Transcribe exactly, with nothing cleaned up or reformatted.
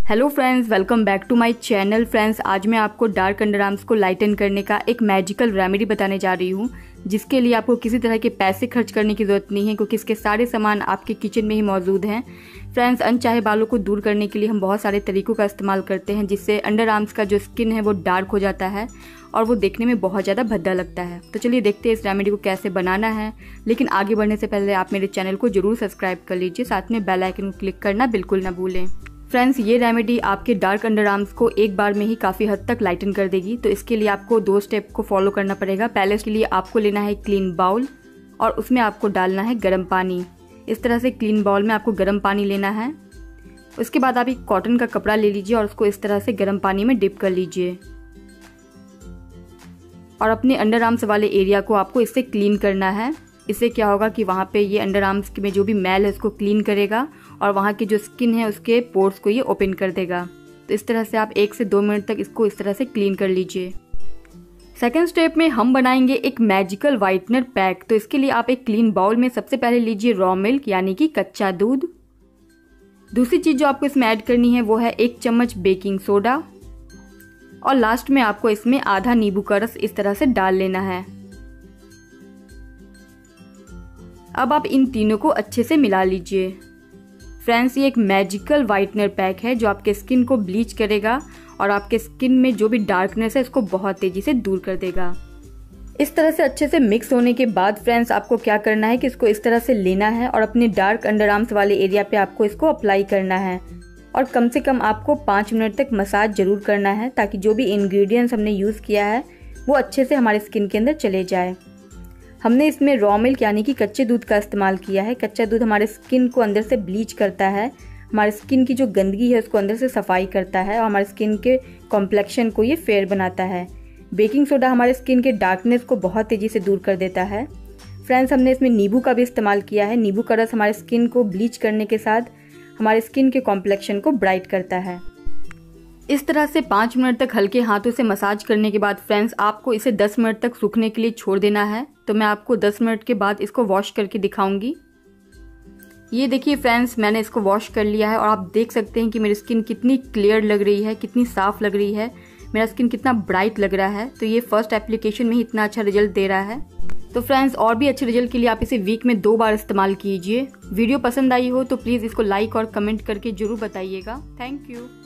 Hello friends, welcome back to my channel. Friends, आज मैं आपको डार्क अंडर आर्म्स को लाइटन करने का एक मैजिकल रेमेडी बताने जा रही हूँ, जिसके लिए आपको किसी तरह के पैसे खर्च करने की ज़रूरत नहीं है, क्योंकि इसके सारे सामान आपके किचन में ही मौजूद हैं। फ्रेंड्स, अनचाहे बालों को दूर करने के लिए हम बहुत सारे तरीकों का इस्तेमाल करते हैं, जिससे अंडर आर्म्स का जो स्किन है वो डार्क हो जाता है और वो देखने में बहुत ज़्यादा भद्दा लगता है। तो चलिए देखते हैं इस रेमेडी को कैसे बनाना है। लेकिन आगे बढ़ने से पहले आप मेरे चैनल को जरूर सब्सक्राइब कर लीजिए, साथ में बेल आइकन को क्लिक करना बिल्कुल ना भूलें। फ्रेंड्स, ये रेमेडी आपके डार्क अंडर आर्म्स को एक बार में ही काफ़ी हद तक लाइटन कर देगी। तो इसके लिए आपको दो स्टेप को फॉलो करना पड़ेगा। पहले इसके लिए आपको लेना है क्लीन बाउल और उसमें आपको डालना है गर्म पानी। इस तरह से क्लीन बाउल में आपको गर्म पानी लेना है। उसके बाद आप एक कॉटन का कपड़ा ले लीजिए और उसको इस तरह से गर्म पानी में डिप कर लीजिए और अपने अंडर आर्म्स वाले एरिया को आपको इससे क्लीन करना है। इससे क्या होगा कि वहाँ पे ये अंडर आर्म्स में जो भी मैल है उसको क्लीन करेगा और वहाँ की जो स्किन है उसके पोर्स को ये ओपन कर देगा। तो इस तरह से आप एक से दो मिनट तक इसको इस तरह से क्लीन कर लीजिए। सेकेंड स्टेप में हम बनाएंगे एक मैजिकल वाइटनर पैक। तो इसके लिए आप एक क्लीन बाउल में सबसे पहले लीजिए रॉ मिल्क, यानी कि कच्चा दूध। दूसरी चीज़ जो आपको इसमें ऐड करनी है वो है एक चम्मच बेकिंग सोडा और लास्ट में आपको इसमें आधा नींबू का रस इस तरह से डाल लेना है। अब आप इन तीनों को अच्छे से मिला लीजिए। फ्रेंड्स, ये एक मैजिकल वाइटनर पैक है जो आपके स्किन को ब्लीच करेगा और आपके स्किन में जो भी डार्कनेस है इसको बहुत तेजी से दूर कर देगा। इस तरह से अच्छे से मिक्स होने के बाद फ्रेंड्स, आपको क्या करना है कि इसको इस तरह से लेना है और अपने डार्क अंडर आर्म्स वाले एरिया पे आपको इसको अप्लाई करना है और कम से कम आपको पाँच मिनट तक मसाज जरूर करना है, ताकि जो भी इंग्रेडिएंट्स हमने यूज़ किया है वो अच्छे से हमारे स्किन के अंदर चले जाए। हमने इसमें रॉ मिल्क यानी कि कच्चे दूध का इस्तेमाल किया है। कच्चा दूध हमारे स्किन को अंदर से ब्लीच करता है, हमारे स्किन की जो गंदगी है उसको अंदर से सफाई करता है और हमारे स्किन के कॉम्प्लेक्शन को ये फेयर बनाता है। बेकिंग सोडा हमारे स्किन के डार्कनेस को बहुत तेज़ी से दूर कर देता है। फ्रेंड्स, हमने इसमें नींबू का भी इस्तेमाल किया है। नींबू का रस हमारे स्किन को ब्लीच करने के साथ हमारे स्किन के कॉम्प्लेक्शन को ब्राइट करता है। इस तरह से पाँच मिनट तक हल्के हाथों से मसाज करने के बाद फ्रेंड्स, आपको इसे दस मिनट तक सूखने के लिए छोड़ देना है। तो मैं आपको दस मिनट के बाद इसको वॉश करके दिखाऊंगी। ये देखिए फ्रेंड्स, मैंने इसको वॉश कर लिया है और आप देख सकते हैं कि मेरी स्किन कितनी क्लियर लग रही है, कितनी साफ़ लग रही है, मेरा स्किन कितना ब्राइट लग रहा है। तो ये फर्स्ट एप्लीकेशन में ही इतना अच्छा रिजल्ट दे रहा है। तो फ्रेंड्स, और भी अच्छे रिजल्ट के लिए आप इसे वीक में दो बार इस्तेमाल कीजिए। वीडियो पसंद आई हो तो प्लीज़ इसको लाइक और कमेंट करके ज़रूर बताइएगा। Thank you.